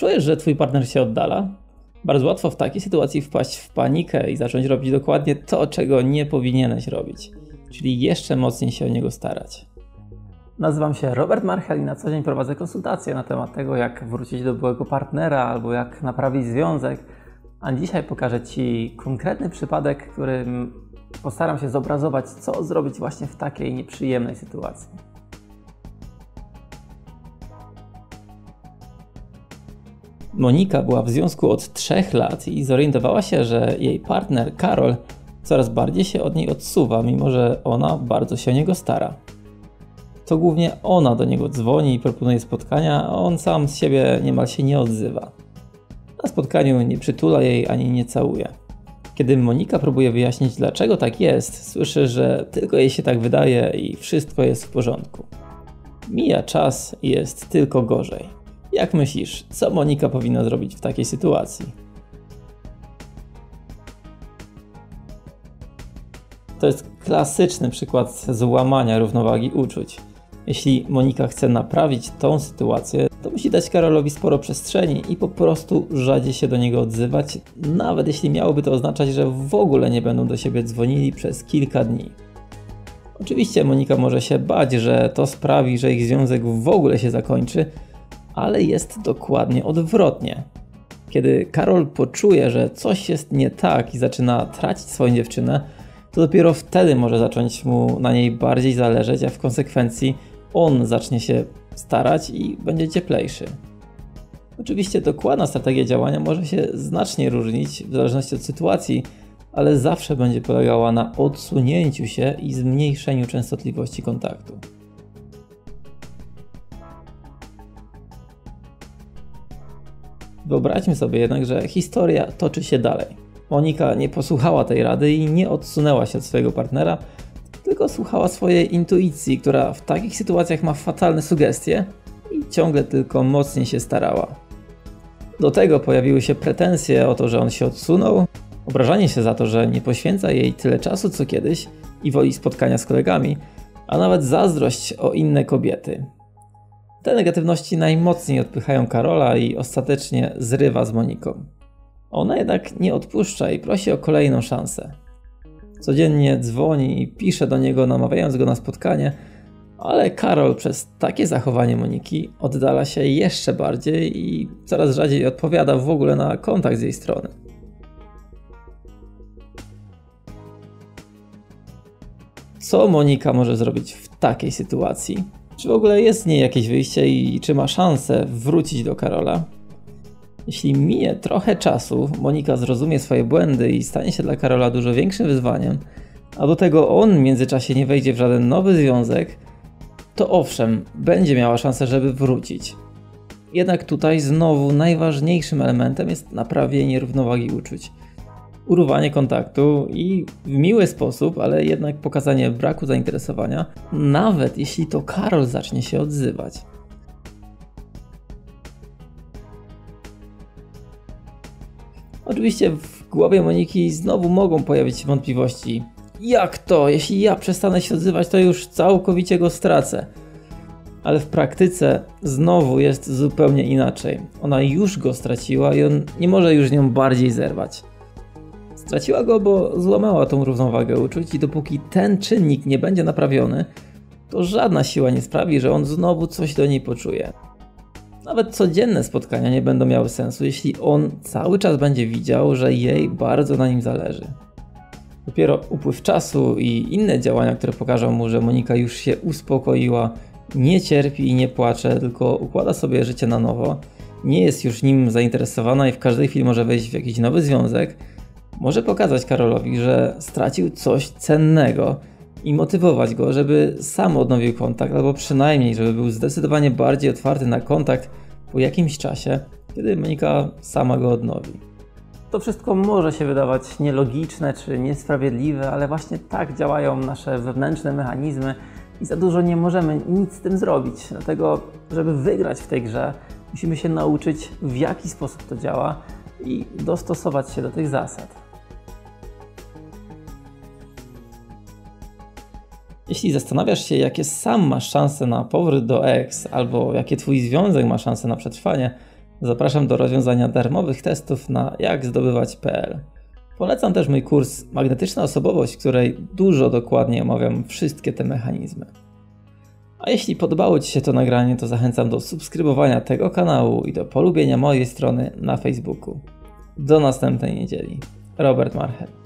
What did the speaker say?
czujesz, że twój partner się oddala, bardzo łatwo w takiej sytuacji wpaść w panikę i zacząć robić dokładnie to, czego nie powinieneś robić, czyli jeszcze mocniej się o niego starać. Nazywam się Robert Marchel i na co dzień prowadzę konsultacje na temat tego, jak wrócić do byłego partnera albo jak naprawić związek, a dzisiaj pokażę Ci konkretny przypadek, którym postaram się zobrazować, co zrobić właśnie w takiej nieprzyjemnej sytuacji. Monika była w związku od 3 lat i zorientowała się, że jej partner Karol coraz bardziej się od niej odsuwa, mimo że ona bardzo się o niego stara. To głównie ona do niego dzwoni i proponuje spotkania, a on sam z siebie niemal się nie odzywa. Na spotkaniu nie przytula jej ani nie całuje. Kiedy Monika próbuje wyjaśnić, dlaczego tak jest, słyszy, że tylko jej się tak wydaje i wszystko jest w porządku. Mija czas i jest tylko gorzej. Jak myślisz, co Monika powinna zrobić w takiej sytuacji? To jest klasyczny przykład złamania równowagi uczuć. Jeśli Monika chce naprawić tą sytuację, to musi dać Karolowi sporo przestrzeni i po prostu rzadziej się do niego odzywać, nawet jeśli miałoby to oznaczać, że w ogóle nie będą do siebie dzwonili przez kilka dni. Oczywiście Monika może się bać, że to sprawi, że ich związek w ogóle się zakończy, ale jest dokładnie odwrotnie. Kiedy Karol poczuje, że coś jest nie tak i zaczyna tracić swoją dziewczynę, to dopiero wtedy może zacząć mu na niej bardziej zależeć, a w konsekwencji on zacznie się starać i będzie cieplejszy. Oczywiście dokładna strategia działania może się znacznie różnić w zależności od sytuacji, ale zawsze będzie polegała na odsunięciu się i zmniejszeniu częstotliwości kontaktu. Wyobraźmy sobie jednak, że historia toczy się dalej. Monika nie posłuchała tej rady i nie odsunęła się od swojego partnera, tylko słuchała swojej intuicji, która w takich sytuacjach ma fatalne sugestie i ciągle tylko mocniej się starała. Do tego pojawiły się pretensje o to, że on się odsunął, obrażanie się za to, że nie poświęca jej tyle czasu co kiedyś i woli spotkania z kolegami, a nawet zazdrość o inne kobiety. Te negatywności najmocniej odpychają Karola i ostatecznie zrywa z Moniką. Ona jednak nie odpuszcza i prosi o kolejną szansę. Codziennie dzwoni i pisze do niego, namawiając go na spotkanie, ale Karol przez takie zachowanie Moniki oddala się jeszcze bardziej i coraz rzadziej odpowiada w ogóle na kontakt z jej strony. Co Monika może zrobić w takiej sytuacji? Czy w ogóle jest z niej jakieś wyjście i czy ma szansę wrócić do Karola? Jeśli minie trochę czasu, Monika zrozumie swoje błędy i stanie się dla Karola dużo większym wyzwaniem, a do tego on w międzyczasie nie wejdzie w żaden nowy związek, to owszem, będzie miała szansę, żeby wrócić. Jednak tutaj znowu najważniejszym elementem jest naprawienie równowagi uczuć. Urwanie kontaktu i w miły sposób, ale jednak pokazanie braku zainteresowania, nawet jeśli to Karol zacznie się odzywać. Oczywiście w głowie Moniki znowu mogą pojawić się wątpliwości. Jak to? Jeśli ja przestanę się odzywać, to już całkowicie go stracę. Ale w praktyce znowu jest zupełnie inaczej. Ona już go straciła i on nie może już nią bardziej zerwać. Straciła go, bo złamała tą równowagę uczuć i dopóki ten czynnik nie będzie naprawiony, to żadna siła nie sprawi, że on znowu coś do niej poczuje. Nawet codzienne spotkania nie będą miały sensu, jeśli on cały czas będzie widział, że jej bardzo na nim zależy. Dopiero upływ czasu i inne działania, które pokażą mu, że Monika już się uspokoiła, nie cierpi i nie płacze, tylko układa sobie życie na nowo, nie jest już nim zainteresowana i w każdej chwili może wejść w jakiś nowy związek, może pokazać Karolowi, że stracił coś cennego i motywować go, żeby sam odnowił kontakt, albo przynajmniej, żeby był zdecydowanie bardziej otwarty na kontakt po jakimś czasie, kiedy Monika sama go odnowi. To wszystko może się wydawać nielogiczne czy niesprawiedliwe, ale właśnie tak działają nasze wewnętrzne mechanizmy i za dużo nie możemy nic z tym zrobić. Dlatego, żeby wygrać w tej grze, musimy się nauczyć, w jaki sposób to działa i dostosować się do tych zasad. Jeśli zastanawiasz się, jakie sam masz szanse na powrót do ex, albo jakie twój związek ma szanse na przetrwanie, Zapraszam do rozwiązania darmowych testów na jakzdobywać.pl. Polecam też mój kurs Magnetyczna Osobowość, w której dużo dokładnie omawiam wszystkie te mechanizmy. A jeśli podobało Ci się to nagranie, to zachęcam do subskrybowania tego kanału i do polubienia mojej strony na Facebooku. Do następnej niedzieli. Robert Marchett.